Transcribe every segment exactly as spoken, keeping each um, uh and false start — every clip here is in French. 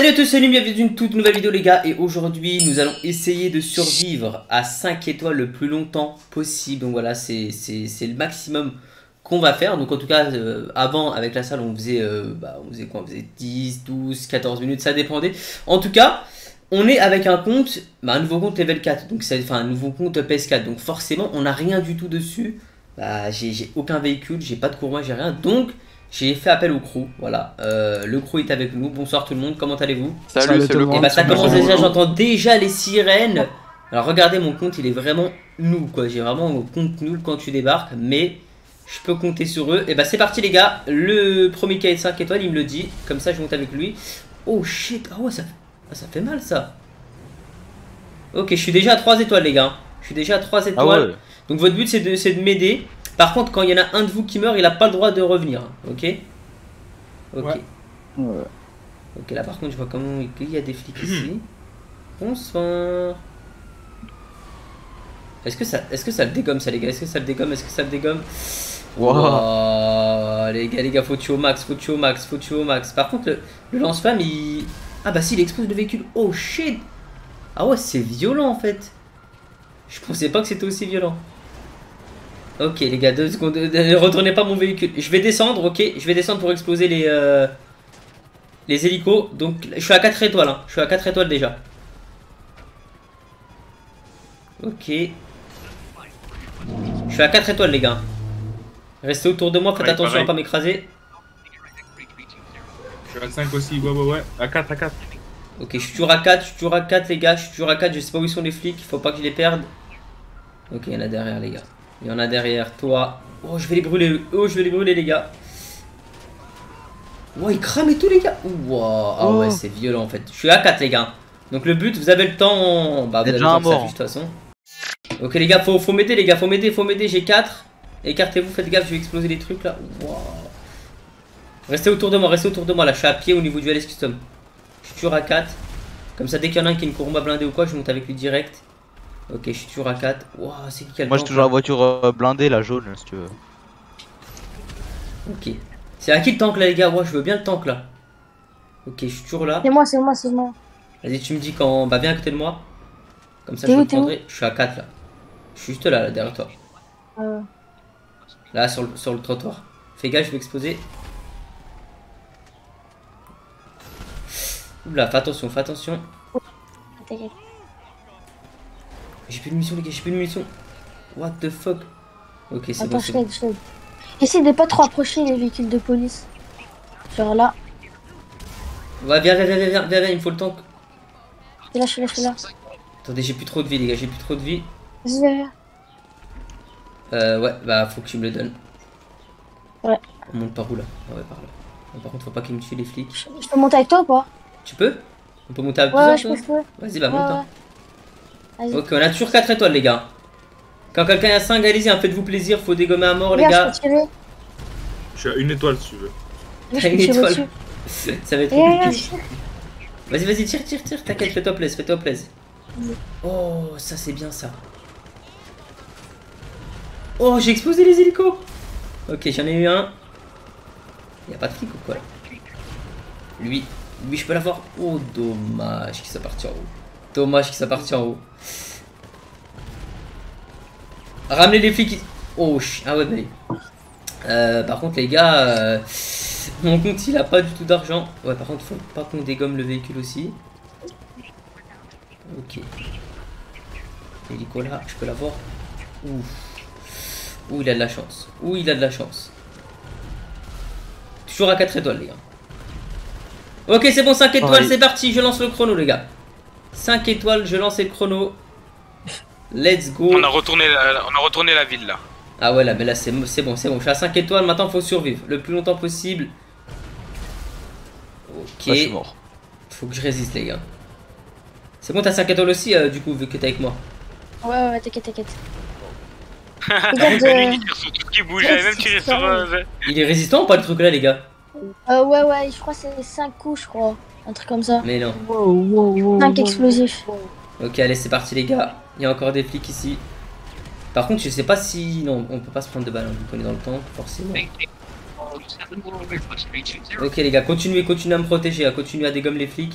Salut à tous, salut, bienvenue dans une toute nouvelle vidéo les gars. Et aujourd'hui nous allons essayer de survivre à cinq étoiles le plus longtemps possible. Donc voilà, c'est le maximum qu'on va faire. Donc en tout cas euh, avant avec la salle on faisait, euh, bah, on faisait quoi, on faisait dix, douze, quatorze minutes, ça dépendait. En tout cas on est avec un compte, bah, un nouveau compte level quatre. Donc c'est enfin un nouveau compte P S quatre. Donc forcément on n'a rien du tout dessus. Bah, j'ai aucun véhicule, j'ai pas de courroie, j'ai rien. Donc j'ai fait appel au crew, voilà. Euh, le crew est avec nous. Bonsoir tout le monde, comment allez-vous? Salut, salut tout le monde. Et bah ça commence déjà, j'entends déjà les sirènes. Alors regardez, mon compte il est vraiment nul quoi. J'ai vraiment un compte nul quand tu débarques, mais je peux compter sur eux. Et bah c'est parti les gars. Le premier qui a cinq étoiles, il me le dit. Comme ça je monte avec lui. Oh shit, ah ouais ça, ah, ça fait mal ça. Ok, je suis déjà à trois étoiles les gars. Je suis déjà à trois étoiles. Ah ouais. Donc votre but c'est de, de m'aider. Par contre, quand il y en a un de vous qui meurt, il n'a pas le droit de revenir. Ok. Ok. Ouais. Ouais. Ok, là par contre, je vois comment il y a des flics ici. Bonsoir. Est-ce que, ça, est-ce que ça le dégomme ça les gars? Est-ce que ça le dégomme? Est-ce que ça le dégomme? Wow. Wow. Les gars, les gars, faut tuer au max, faut tuer au max, faut tuer au max. Par contre, le, le lance-flamme, il... Ah bah si, il explose le véhicule. Oh shit. Ah ouais, c'est violent en fait. Je pensais pas que c'était aussi violent. Ok les gars, deux secondes, ne retournez pas mon véhicule. Je vais descendre, ok. Je vais descendre pour exploser les euh, les hélicos. Donc je suis à quatre étoiles, hein. Je suis à quatre étoiles déjà. Ok. Je suis à quatre étoiles les gars. Restez autour de moi, faites ouais, attention pareil. À pas m'écraser. Je suis à cinq aussi, ouais ouais ouais. À quatre, à quatre. Ok, je suis toujours à quatre, je suis toujours à quatre les gars. Je suis toujours à quatre, je sais pas où ils sont les flics. Faut pas que je les perde. Ok, il y en a derrière les gars. Il y en a derrière toi. Oh, je vais les brûler. Oh, je vais les brûler, les gars. Oh, ils crament et tout, les gars. Wow. Ah ouais, c'est violent en fait. Je suis à quatre, les gars. Donc, le but, vous avez le temps. Bah, vous avez le temps que ça affiche, de toute façon. Ok, les gars, faut, faut m'aider, les gars. Faut m'aider, faut m'aider. J'ai quatre. Écartez-vous, faites gaffe, je vais exploser les trucs là. Wow. Restez autour de moi, restez autour de moi. Là, je suis à pied au niveau du L S Custom. Je suis toujours à quatre. Comme ça, dès qu'il y en a un qui a une courbe à blinder ou quoi, je monte avec lui direct. Ok, je suis toujours à quatre. Wow, c'est qui? Moi, j'ai toujours la voiture euh, blindée, la jaune, si tu veux. Ok. C'est à qui le tank là, les gars? Moi, je veux bien le tank là. Ok, je suis toujours là. C'est moi, c'est moi, c'est moi. Vas-y, tu me dis quand. Bah, viens à côté de moi. Comme ça, je le prendrai. Je suis à quatre là. Je suis juste là, là derrière toi. Euh... Là, sur le, sur le trottoir. Fais gaffe, je vais exploser. Oula, fais attention, fais attention. T'inquiète. J'ai plus de munitions les gars, j'ai plus de munitions. What the fuck. Ok, c'est bon, c'est bon. Essaye de pas trop approcher les véhicules de police. Genre là. Ouais, viens, viens, viens, viens, viens, viens, il me faut le tank. Je suis là, je suis là, je suis là. Attendez, j'ai plus trop de vie les gars, j'ai plus trop de vie. Vas-y, Euh, ouais, bah faut que tu me le donnes. Ouais. On monte par où là? Ah ouais, par là. Non, par contre, faut pas qu'ils me tuent les flics. Je, je peux monter avec toi ou pas? Tu peux? On peut monter avec ouais, plusieurs? Ouais, je peux, je peux. Vas-y, bah monte. Ouais, hein. Ok, on a toujours quatre étoiles les gars. Quand quelqu'un a cinq, allez-y, hein, faites-vous plaisir, faut dégommer à mort les gars. Je, je suis à une étoile si tu veux. T'as une étoile. Ça va être compliqué. Vas-y, vas-y, tire, tire, tire, t'inquiète, fais-toi plaisir, fais-toi plaisir. Oh, ça c'est bien ça. Oh, j'ai explosé les hélicos. Ok, j'en ai eu un. Y'a pas de flic ou quoi là? Lui, lui je peux l'avoir. Oh, dommage qu'il soit parti en haut. Dommage qu'il soit parti en haut. Ramenez les flics. Oh, ah ouais, bah oui. Euh, par contre, les gars, euh, mon compte il a pas du tout d'argent. Ouais, par contre, faut pas qu'on dégomme le véhicule aussi. Ok. L'hélico là, je peux l'avoir. Ouh. Ouh, il a de la chance. Ouh, il a de la chance. Toujours à quatre étoiles, les gars. Ok, c'est bon, cinq étoiles, c'est parti. Je lance le chrono, les gars. cinq étoiles, je lance le chrono. Let's go. On a retourné la, on a retourné la ville là. Ah ouais là, mais là c'est bon, c'est bon, je suis à cinq étoiles, maintenant faut survivre le plus longtemps possible. Ok. Là, je suis mort. Faut que je résiste les gars. C'est bon, t'as cinq étoiles aussi euh, du coup vu que t'es avec moi. Ouais ouais, t'inquiète, t'inquiète. Regarde, sur tout ce qui bouge, j'avais même tiré sur... Euh... Il est résistant ou pas le truc là les gars? Euh ouais ouais, je crois que c'est cinq coups je crois. Un truc comme ça. Mais non. Wow, wow, wow, cinq explosifs. Ok, allez, c'est parti les gars. Il y a encore des flics ici. Par contre, je sais pas si... Non, on peut pas se prendre de balles, hein, vu qu'on est dans le temps, forcément. Ok les gars, continuez, continuez à me protéger, hein, continuez à dégommer les flics.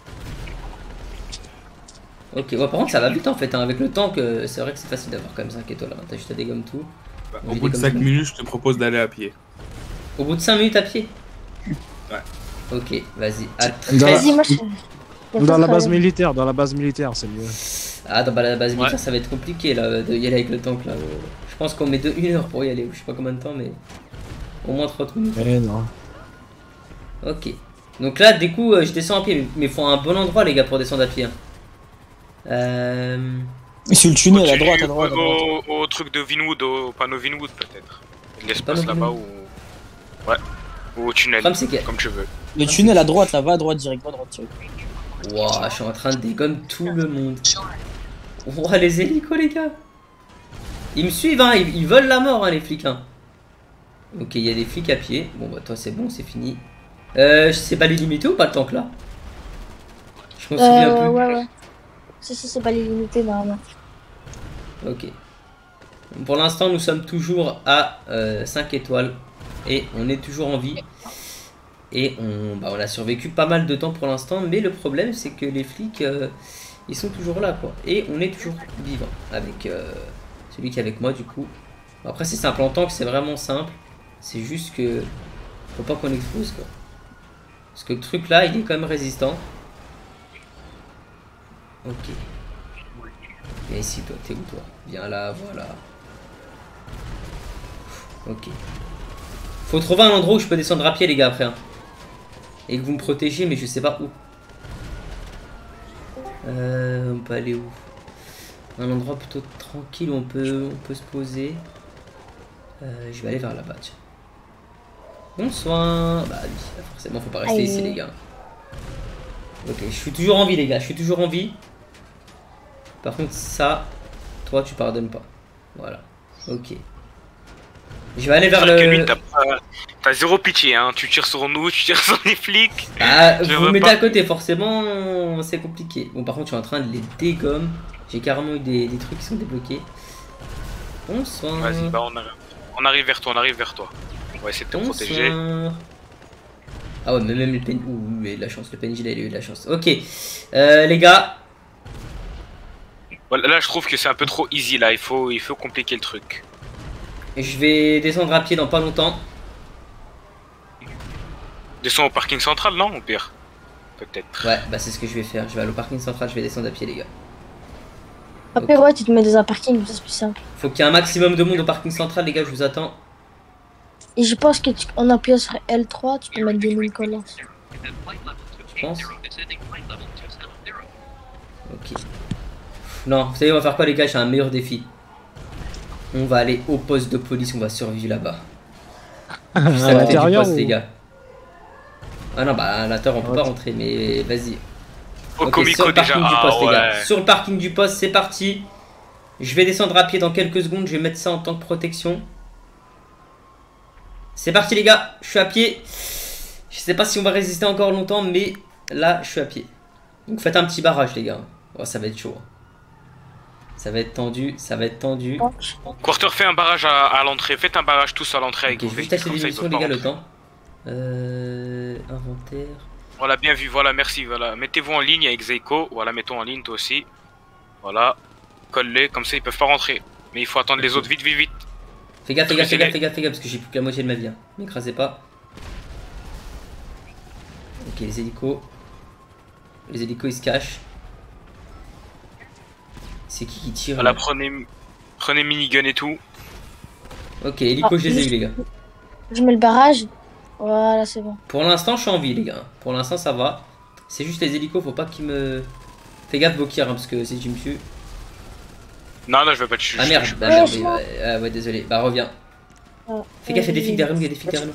Ok, ouais, par contre ça va vite en fait, hein, avec le tank, euh, c'est vrai que c'est facile d'avoir quand même cinq étoiles, hein, t'as juste à dégommer tout. Bah, On au vit bout de comme cinq ça. minutes, je te propose d'aller à pied. Au bout de cinq minutes à pied. Ouais. Ok, vas-y. À Dans la- Vas-y, moi je. y a Ou pas dans de la base problème. militaire, dans la base militaire, c'est mieux. Ah, dans bah, la base Ouais. militaire, ça va être compliqué là, de y aller avec le tank là. Je pense qu'on met de une heure pour y aller, ou je sais pas combien de temps, mais au moins trente minutes. Eh non. Ok. Donc là, du coup, euh, je descends à pied, mais il faut un bon endroit, les gars, pour descendre à pied. hein. Euh... Sur le tunnel, à Continue droite, à droite, à droite. Au, au truc de Vinwood, au panneau Vinwood peut-être. L'espace Panneau là-bas où. Ouais. Ou au tunnel, Le problème, c'est que- comme tu veux. Le tunnel à droite, là, va à droite, direct, va à droite, direct. Wouah, je suis en train de dégommer tout le monde. Wouah, les hélicos, les gars. Ils me suivent, hein, ils, ils veulent la mort, hein, les flics. Hein. Ok, il y a des flics à pied. Bon, bah, toi, c'est bon, c'est fini. Euh, c'est pas limité ou pas le tank là? Je m'en souviens Euh, plus. ouais, ouais. Si, si, c'est pas limité normalement. Ok. Pour l'instant, nous sommes toujours à euh, cinq étoiles. Et on est toujours en vie. Et on, bah, on a survécu pas mal de temps pour l'instant. Mais le problème, c'est que les flics, euh, ils sont toujours là, quoi. Et on est toujours vivant avec euh, celui qui est avec moi, du coup. Après, c'est simple en tank, c'est vraiment simple. C'est juste que faut pas qu'on explose, quoi. Parce que le truc là, il est quand même résistant. Ok. Viens ici, toi. T'es où, toi? Viens là, voilà. Ok. Faut trouver un endroit où je peux descendre à pied, les gars, après. Hein. Et que vous me protégez, mais je sais pas où. Euh, on peut aller où? Un endroit plutôt tranquille où on peut, on peut se poser. Euh, je vais aller vers là-bas, tiens. Bonsoir. Bah oui, forcément, faut pas rester Aïe. ici, les gars. Ok, je suis toujours en vie, les gars. Je suis toujours en vie. Par contre, ça, toi, tu pardonnes pas. Voilà. Ok. Je vais aller vers le... Kevin, t'as pas- t'as zéro pitié, hein. Tu tires sur nous, tu tires sur les flics. Ah, Je vous veux me mettez pas. à côté, forcément, c'est compliqué. Bon, par contre, je suis en train de les dégommer. J'ai carrément eu des, des trucs qui sont débloqués. Bonsoir. Vas-y, bah on arrive. On arrive vers toi, on arrive vers toi. On va essayer de te protéger. Bonsoir. Ah ouais, mais même le P N J... Ouh, il a eu de la chance, le P N J, là, il a eu de la chance. Ok, euh, les gars. Voilà, là, je trouve que c'est un peu trop easy, là. Il faut, il faut compliquer le truc. Je vais descendre à pied dans pas longtemps. Descends au parking central, non, au pire? Peut-être. Ouais, bah c'est ce que je vais faire. Je vais aller au parking central, je vais descendre à pied, les gars. Après, ouais, tu te mets dans un parking, ça c'est plus simple. Faut qu'il y ait un maximum de monde au parking central, les gars, je vous attends. Et je pense que tu, en appuyant sur L trois, tu peux mettre des lignes collantes. Je pense. Ok. Non, vous savez, on va faire quoi, les gars? J'ai un meilleur défi. On va aller au poste de police, on va survivre là-bas. Juste à À côté du l'intérieur poste, ou... les gars. Ah non, bah à l'intérieur, on peut pas rentrer, mais vas-y. Au Ok, comico sur le déjà. parking du Ah, poste, les gars. ouais. Sur le parking du poste, c'est parti. Je vais descendre à pied dans quelques secondes, je vais mettre ça en tant que protection. C'est parti, les gars, je suis à pied. Je sais pas si on va résister encore longtemps, mais là, je suis à pied. Donc faites un petit barrage, les gars. Oh, ça va être chaud. Ça va être tendu, ça va être tendu. Quarter, fais un barrage à, à l'entrée. Faites un barrage tous à l'entrée avec Ok, vos je vais juste véhicules, acheter comme des ça, ils munitions, peuvent les pas gars, le rentrer. temps. Euh... Inventaire. Voilà, bien vu, voilà, merci, voilà. Mettez-vous en ligne avec Zeiko. Voilà, mettons en ligne, toi aussi. Voilà. Colle-les, comme ça, ils peuvent pas rentrer. Mais il faut attendre les autres vite, vite, vite. Fais gaffe, fais gaffe, fais Excusez-les. gaffe, fais gaffe, fais gaffe, parce que j'ai plus que la moitié de ma vie. Hein. M'écrasez pas. Ok, les hélicos. Les hélicos, ils se cachent. C'est qui qui tire Voilà, là prenez, prenez minigun et tout. Ok, hélico, Ah, je les ai juste- eu, les gars. Je mets le barrage. Voilà, c'est bon. Pour l'instant, je suis en vie, les gars. Pour l'instant, ça va. C'est juste les hélicos, faut pas qu'ils me... Fais gaffe, Bokir, hein, parce que si tu me tues... Non, non, je vais pas te tuer. Ah je- merde, je- bah merde, je- oui, ouais, ah ouais, désolé. Bah reviens. Ah, Fais gaffe, il y a des euh, flics derrière nous, il y a des flics derrière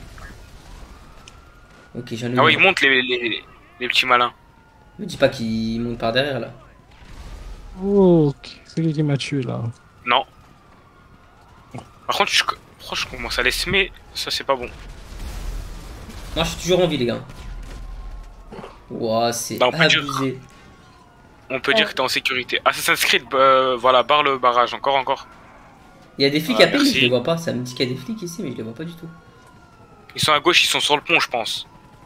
nous. Ok, j'en ai Ah eu oui, un. ils montent les, les, les petits malins. Me dis pas qu'ils montent par derrière, là. Oh, c'est qui qui m'a tué là? Non. Par contre, je, oh, je commence à les semer. Ça, c'est pas bon. Moi, je suis toujours en vie, les gars. Ouah, c'est Bah, on peut dire- abusé. On peut Ouais. dire que t'es en sécurité. Assassin's Creed, euh, voilà, barre le barrage. Encore, encore. Il y a des flics Ah, à peine, mais merci. je les vois pas. Ça me dit qu'il y a des flics ici, mais je les vois pas du tout. Ils sont à gauche, ils sont sur le pont, je pense.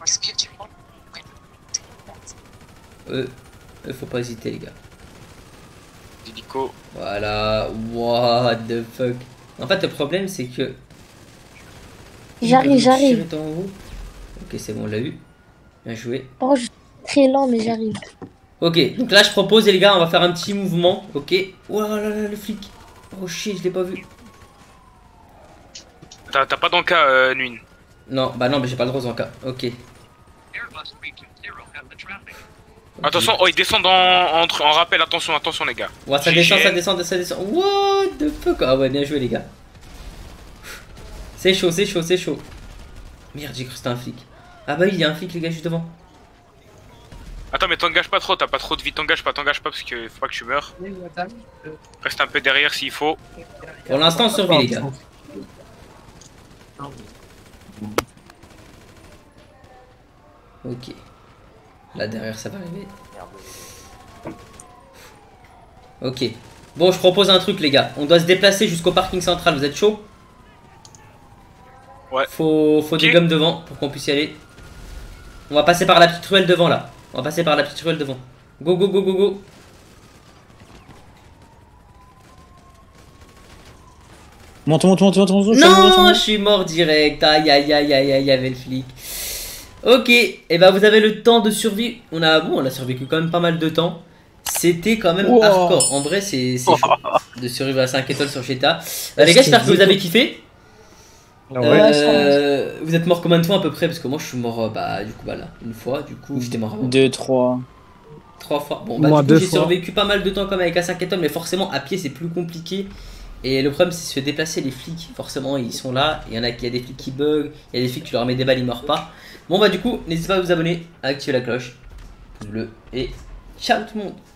Euh, euh, faut pas hésiter, les gars. Hélico. Voilà, what the fuck. En fait, le problème, c'est que. J'arrive, j'arrive. Tirer en haut. Ok, c'est bon, on l'a eu. Bien joué. Oh, je suis très lent, mais j'arrive. Ok, donc là, je propose, les gars, on va faire un petit mouvement. Ok. Oh là là là, le flic. Oh shit, je l'ai pas vu. T'as pas d'enca, euh, Nuin. Non, bah non, mais j'ai pas le droit en cas. Ok. Attention, oh, ils descendent en, entre, en rappel, attention, attention, les gars. Ouais, ça G G. descend, ça descend, ça descend. What the fuck. Ah ouais, bien joué, les gars. C'est chaud, c'est chaud, c'est chaud. Merde, j'ai cru que c'était un flic. Ah bah oui, il y a un flic, les gars, juste devant. Attends, mais t'engages pas trop, t'as pas trop de vie, t'engages pas, t'engages pas parce que faut pas que tu meurs. Reste un peu derrière s'il faut. Pour l'instant, on survit, les gars. Ok. Là derrière ça va arriver. Ok. Bon, je propose un truc, les gars. On doit se déplacer jusqu'au parking central. Vous êtes chaud? Ouais. Faut, faut des Ok. gommes devant pour qu'on puisse y aller. On va passer par la petite ruelle devant là. On va passer par la petite ruelle devant. Go, go, go, go, go. Monte, monte, monte, monte, monte. Non, je suis mort direct. Aïe, aïe, aïe, aïe, aïe, il y avait le flic. Ok, et bah vous avez le temps de survivre. On a, bon, on a survécu quand même pas mal de temps. C'était quand même Wow. hardcore. En vrai, c'est c'est chaud de survivre à cinq étoiles sur G T A. Euh, les gars, j'espère que vous avez kiffé. Ah ouais. Euh, vous êtes mort combien de fois à peu près? Parce que moi, je suis mort, euh, bah, du coup, bah là, une fois. Du coup, j'étais mort avant. deux, trois. Trois fois. Bon, bah, Moi, du deux coup, j'ai fois. survécu pas mal de temps comme avec A cinq étoiles, mais forcément, à pied, c'est plus compliqué. Et le problème, c'est se déplacer. Les flics, forcément, ils sont là. Il y en a qui y a des flics qui bug. Il y a des flics qui leur met des balles, ils meurent pas. Bon, bah, du coup, n'hésitez pas à vous abonner, à activer la cloche, pouce bleu, et ciao tout le monde.